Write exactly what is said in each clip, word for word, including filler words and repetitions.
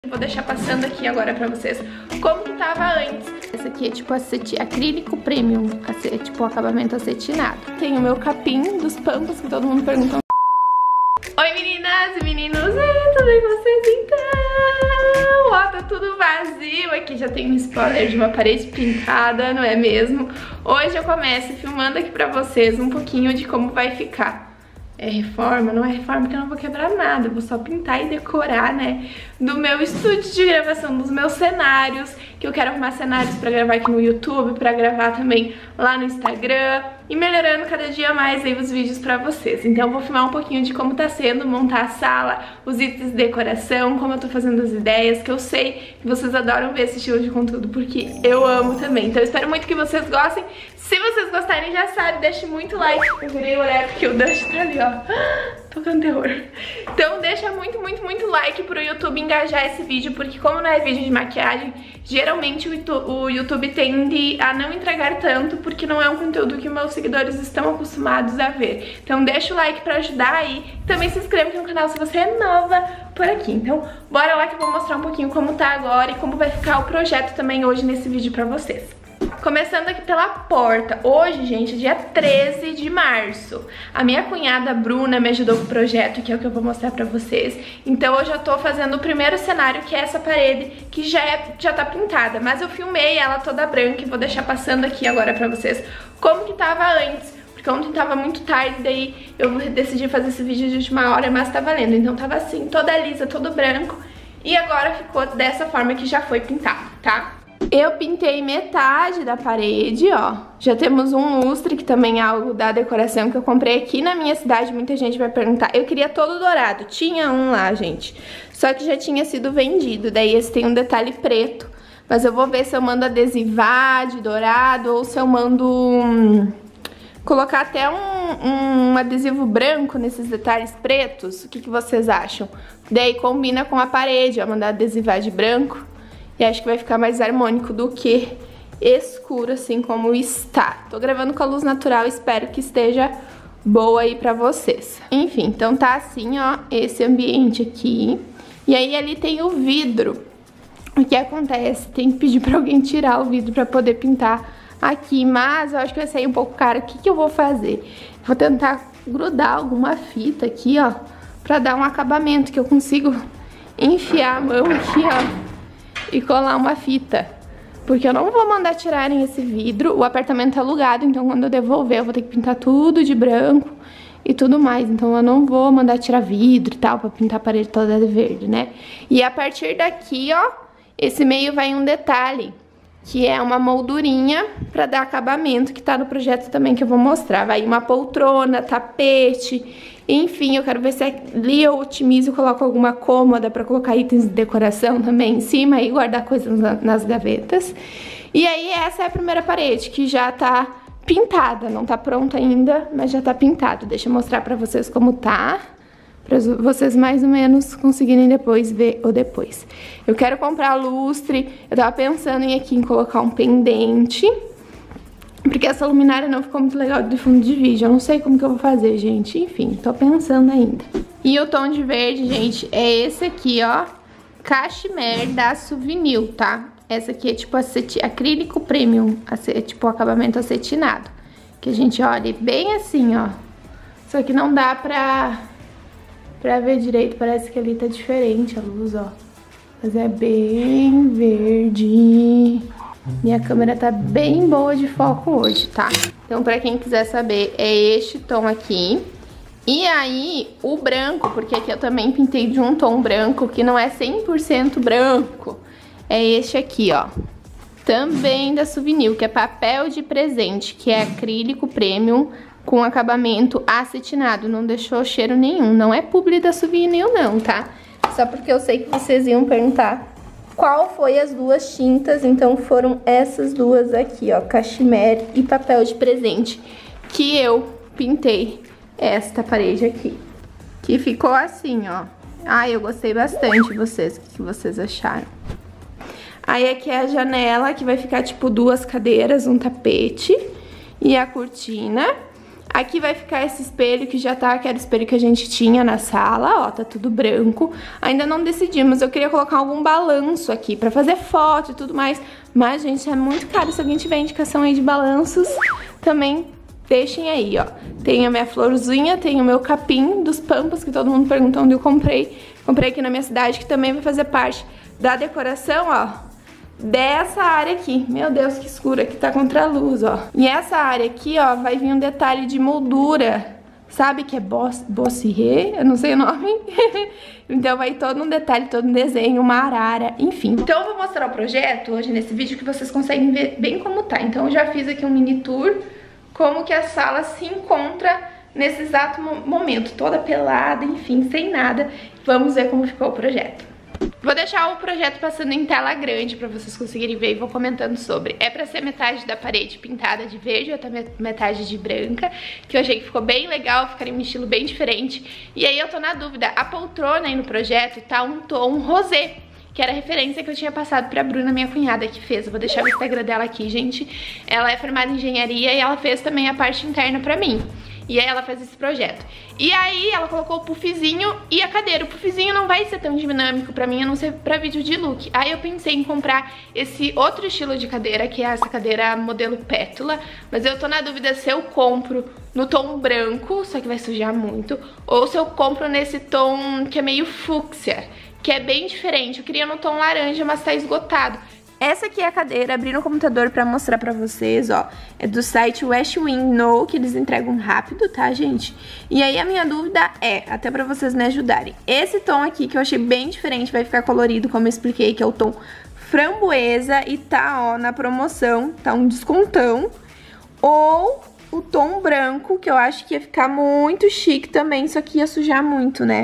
Vou deixar passando aqui agora pra vocês como que tava antes. Essa aqui é tipo aceti acrílico premium, é tipo acabamento acetinado. Tem o meu capim dos Pampas que todo mundo pergunta. Oi meninas e meninos, e tudo bem com vocês então? Ó, tá tudo vazio, aqui já tem um spoiler de uma parede pintada, não é mesmo? Hoje eu começo filmando aqui pra vocês um pouquinho de como vai ficar. É reforma? Não é reforma porque eu não vou quebrar nada, eu vou só pintar e decorar, né, do meu estúdio de gravação, dos meus cenários, que eu quero arrumar cenários pra gravar aqui no YouTube, pra gravar também lá no Instagram e melhorando cada dia mais aí os vídeos pra vocês. Então eu vou filmar um pouquinho de como tá sendo montar a sala, os itens de decoração, como eu tô fazendo as ideias, que eu sei que vocês adoram ver esse estilo de conteúdo, porque eu amo também. Então eu espero muito que vocês gostem. Se vocês gostarem, já sabe, deixe muito like. Eu virei olhar porque o Dust tá ali, ó, tocando terror. Então deixa muito, muito, muito like pro YouTube engajar esse vídeo, porque como não é vídeo de maquiagem, geralmente o YouTube tende a não entregar tanto, porque não é um conteúdo que meus seguidores estão acostumados a ver. Então deixa o like pra ajudar aí. Também se inscreve aqui no canal se você é nova por aqui. Então bora lá que eu vou mostrar um pouquinho como tá agora e como vai ficar o projeto também hoje nesse vídeo pra vocês. Começando aqui pela porta. Hoje, gente, é dia treze de março. A minha cunhada Bruna me ajudou com o projeto, que é o que eu vou mostrar pra vocês. Então eu já tô fazendo o primeiro cenário, que é essa parede, que já, é, já tá pintada. Mas eu filmei ela toda branca e vou deixar passando aqui agora pra vocês como que tava antes. Porque ontem tava muito tarde, daí eu decidi fazer esse vídeo de última hora, mas tá valendo. Então tava assim, toda lisa, todo branco. E agora ficou dessa forma que já foi pintado, tá? Eu pintei metade da parede, ó. Já temos um lustre, que também é algo da decoração que eu comprei aqui na minha cidade. Muita gente vai perguntar. Eu queria todo dourado. Tinha um lá, gente. Só que já tinha sido vendido. Daí esse tem um detalhe preto. Mas eu vou ver se eu mando adesivar de dourado ou se eu mando hum, colocar até um, um adesivo branco nesses detalhes pretos. O que, que vocês acham? Daí combina com a parede, ó. Mandar adesivar de branco. E acho que vai ficar mais harmônico do que escuro, assim como está. Tô gravando com a luz natural, espero que esteja boa aí pra vocês. Enfim, então tá assim, ó, esse ambiente aqui. E aí ali tem o vidro. O que acontece? Tem que pedir pra alguém tirar o vidro pra poder pintar aqui. Mas eu acho que vai sair um pouco caro. O que que eu vou fazer? Vou tentar grudar alguma fita aqui, ó, pra dar um acabamento, que eu consigo enfiar a mão aqui, ó, e colar uma fita, porque eu não vou mandar tirarem esse vidro. O apartamento é alugado, então quando eu devolver eu vou ter que pintar tudo de branco e tudo mais, então eu não vou mandar tirar vidro e tal pra pintar a parede toda de verde, né? E a partir daqui, ó, esse meio vai um detalhe, que é uma moldurinha pra dar acabamento, que tá no projeto também que eu vou mostrar. Vai uma poltrona, tapete. Enfim, eu quero ver se ali eu otimizo e coloco alguma cômoda pra colocar itens de decoração também em cima e guardar coisas nas gavetas. E aí essa é a primeira parede, que já tá pintada, não tá pronta ainda, mas já tá pintado. Deixa eu mostrar pra vocês como tá, pra vocês mais ou menos conseguirem depois ver o depois. Eu quero comprar lustre, eu tava pensando em aqui em colocar um pendente, porque essa luminária não ficou muito legal de fundo de vídeo. Eu não sei como que eu vou fazer, gente. Enfim, tô pensando ainda. E o tom de verde, gente, é esse aqui, ó. Cashmere da Souvenir, tá? Essa aqui é tipo aceti acrílico premium. É tipo acabamento acetinado. Que a gente olha bem assim, ó. Só que não dá pra, pra ver direito. Parece que ali tá diferente a luz, ó. Mas é bem verde. Minha câmera tá bem boa de foco hoje, tá? Então, pra quem quiser saber, é este tom aqui. E aí, o branco, porque aqui eu também pintei de um tom branco, que não é cem por cento branco. É este aqui, ó. Também da Souvenir, que é papel de presente, que é acrílico premium com acabamento acetinado. Não deixou cheiro nenhum. Não é publi da Souvenir, não, tá? Só porque eu sei que vocês iam perguntar qual foi as duas tintas, então foram essas duas aqui, ó, cashmere e papel de presente, que eu pintei esta parede aqui, que ficou assim, ó. Ai, eu gostei bastante, vocês, o que vocês acharam? Aí aqui é a janela, que vai ficar tipo duas cadeiras, um tapete e a cortina. Aqui vai ficar esse espelho que já tá, que era o espelho que a gente tinha na sala, ó, tá tudo branco. Ainda não decidimos, eu queria colocar algum balanço aqui pra fazer foto e tudo mais. Mas, gente, é muito caro. Se alguém tiver indicação aí de balanços, também deixem aí, ó. Tem a minha florzinha, tem o meu capim dos Pampas, que todo mundo pergunta onde eu comprei. Comprei aqui na minha cidade, que também vai fazer parte da decoração, ó, dessa área aqui. Meu Deus, que escuro, aqui tá contra a luz, ó. E essa área aqui, ó, vai vir um detalhe de moldura, sabe, que é bossirê, eu não sei o nome. Então vai todo um detalhe, todo um desenho, uma arara, enfim. Então eu vou mostrar o projeto hoje nesse vídeo, que vocês conseguem ver bem como tá. Então eu já fiz aqui um mini tour, como que a sala se encontra nesse exato momento, toda pelada, enfim, sem nada. Vamos ver como ficou o projeto. Vou deixar o projeto passando em tela grande pra vocês conseguirem ver e vou comentando sobre. É pra ser metade da parede pintada de verde e outra metade de branca, que eu achei que ficou bem legal, ficaria um estilo bem diferente. E aí eu tô na dúvida, a poltrona aí no projeto tá um tom rosé, que era a referência que eu tinha passado pra Bruna, minha cunhada, que fez. Eu vou deixar o Instagram dela aqui, gente. Ela é formada em engenharia e ela fez também a parte interna pra mim. E aí ela fez esse projeto. E aí ela colocou o puffzinho e a cadeira. O puffzinho não vai ser tão dinâmico pra mim, a não ser pra vídeo de look. Aí eu pensei em comprar esse outro estilo de cadeira, que é essa cadeira modelo pétula. Mas eu tô na dúvida se eu compro no tom branco, só que vai sujar muito, ou se eu compro nesse tom que é meio fúcsia, que é bem diferente. Eu queria no tom laranja, mas tá esgotado. Essa aqui é a cadeira, abri no computador pra mostrar pra vocês, ó. É do site West Wing No, que eles entregam rápido, tá, gente? E aí a minha dúvida é, até pra vocês me ajudarem, esse tom aqui que eu achei bem diferente, vai ficar colorido, como eu expliquei, que é o tom framboesa e tá, ó, na promoção, tá um descontão. Ou o tom branco, que eu acho que ia ficar muito chique também, só que ia sujar muito, né?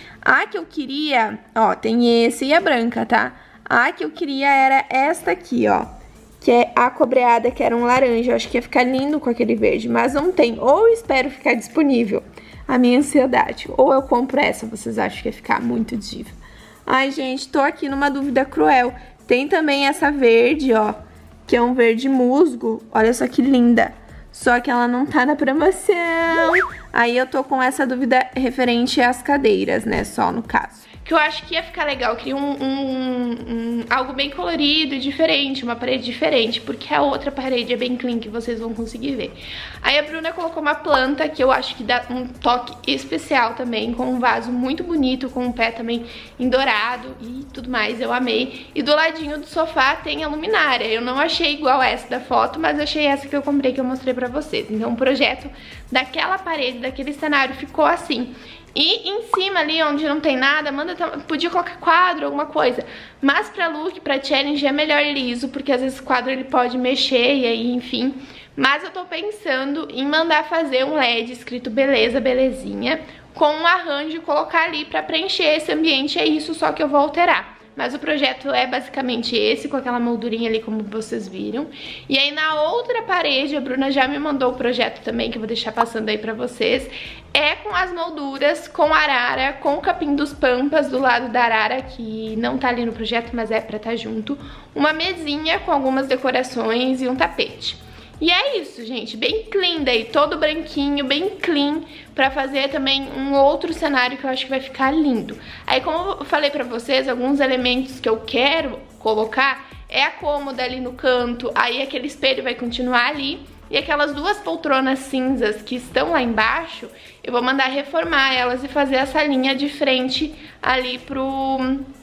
A que eu queria, ó, tem esse e a branca, tá? A que eu queria era esta aqui, ó, que é a cobreada, que era um laranja. Eu acho que ia ficar lindo com aquele verde, mas não tem. Ou eu espero ficar disponível, a minha ansiedade, ou eu compro essa. Vocês acham que ia ficar muito diva? Ai, gente, tô aqui numa dúvida cruel. Tem também essa verde, ó, que é um verde musgo. Olha só que linda. Só que ela não tá na promoção. Aí eu tô com essa dúvida referente às cadeiras, né, só no caso. Que eu acho que ia ficar legal, eu queria um, um, um, algo bem colorido e diferente, uma parede diferente, porque a outra parede é bem clean, que vocês vão conseguir ver. Aí a Bruna colocou uma planta que eu acho que dá um toque especial também, com um vaso muito bonito, com um pé também em dourado e tudo mais, eu amei. E do ladinho do sofá tem a luminária, eu não achei igual essa da foto, mas achei essa que eu comprei, que eu mostrei pra vocês. Então o projeto daquela parede, daquele cenário ficou assim. E em cima ali, onde não tem nada, manda, podia colocar quadro, alguma coisa. Mas pra look, pra challenge, é melhor liso, porque às vezes o quadro ele pode mexer e aí, enfim. Mas eu tô pensando em mandar fazer um L E D escrito beleza, belezinha, com um arranjo e colocar ali pra preencher esse ambiente. É isso, só que eu vou alterar. Mas o projeto é basicamente esse, com aquela moldurinha ali, como vocês viram. E aí na outra parede, a Bruna já me mandou o projeto também, que eu vou deixar passando aí pra vocês. É com as molduras, com arara, com o capim dos Pampas do lado da arara, que não tá ali no projeto, mas é pra estar junto. Uma mesinha com algumas decorações e um tapete. E é isso, gente, bem clean daí, todo branquinho, bem clean, pra fazer também um outro cenário que eu acho que vai ficar lindo. Aí, como eu falei pra vocês, alguns elementos que eu quero colocar é a cômoda ali no canto, aí aquele espelho vai continuar ali, e aquelas duas poltronas cinzas que estão lá embaixo, eu vou mandar reformar elas e fazer essa linha de frente ali pro,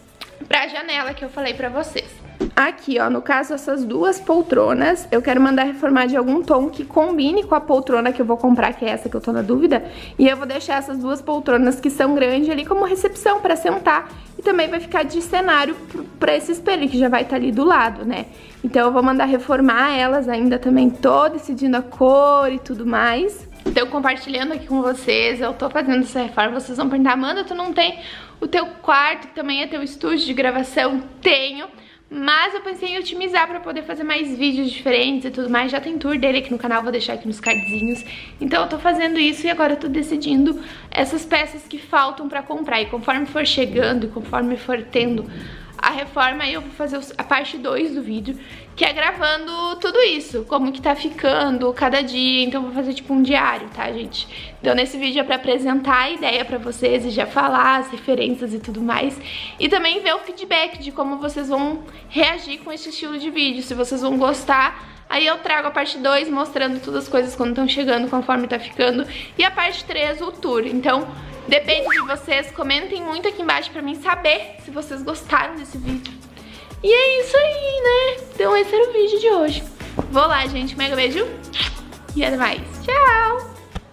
pra janela que eu falei pra vocês. Aqui, ó, no caso, essas duas poltronas, eu quero mandar reformar de algum tom que combine com a poltrona que eu vou comprar, que é essa que eu tô na dúvida. E eu vou deixar essas duas poltronas que são grandes ali como recepção pra sentar. E também vai ficar de cenário pra esse espelho, que já vai estar ali do lado, né? Então eu vou mandar reformar elas, ainda também tô decidindo a cor e tudo mais. Então, compartilhando aqui com vocês, eu tô fazendo essa reforma. Vocês vão perguntar, Amanda, tu não tem o teu quarto, que também é teu estúdio de gravação? Tenho. Mas eu pensei em otimizar pra poder fazer mais vídeos diferentes e tudo mais. Já tem tour dele aqui no canal, vou deixar aqui nos cardzinhos. Então eu tô fazendo isso e agora eu tô decidindo essas peças que faltam pra comprar. E conforme for chegando e conforme for tendo a reforma e eu vou fazer a parte dois do vídeo, que é gravando tudo isso, como que tá ficando cada dia. Então eu vou fazer tipo um diário, tá, gente? Então nesse vídeo é pra apresentar a ideia pra vocês e já falar as referências e tudo mais. E também ver o feedback de como vocês vão reagir com esse estilo de vídeo, se vocês vão gostar. Aí eu trago a parte dois mostrando todas as coisas quando estão chegando, conforme tá ficando. E a parte três, o tour. Então depende de vocês, comentem muito aqui embaixo pra mim saber se vocês gostaram desse vídeo. E é isso aí, né? Então esse era o vídeo de hoje. Vou lá, gente. Mega beijo e até mais. Tchau!